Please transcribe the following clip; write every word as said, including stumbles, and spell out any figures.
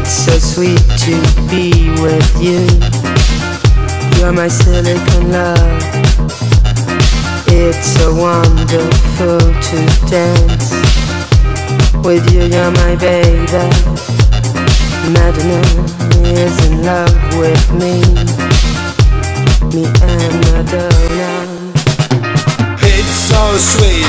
so sweet to be with you. You're my silicon love. It's so wonderful to dance with you. You're my baby. Madonna is in love with me. Me and Madonna. It's so sweet